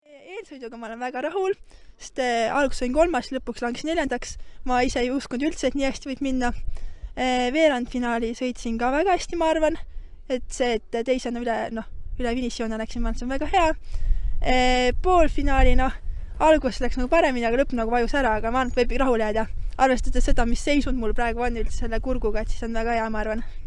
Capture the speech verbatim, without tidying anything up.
Eelsõiduga ma olen väga rahul, sest alguses olin kolmas, lõpuks langesin neljandaks. Ma ise ei uskunud üldse, et nii hästi võib minna. Veerandfinaali sõitsin ka väga hästi, ma arvan, et see, et teisena üle, noh, üle finishijoone läksin, ma arvan, see on väga hea. Poolfinaali, noh, algus läks nagu paremini, aga lõpp nagu vajus ära, aga ma arvan, et võib rahule jääda. Arvestades seda, mis seisund mul praegu on üldse selle kurguga, et siis on väga hea, ma arvan.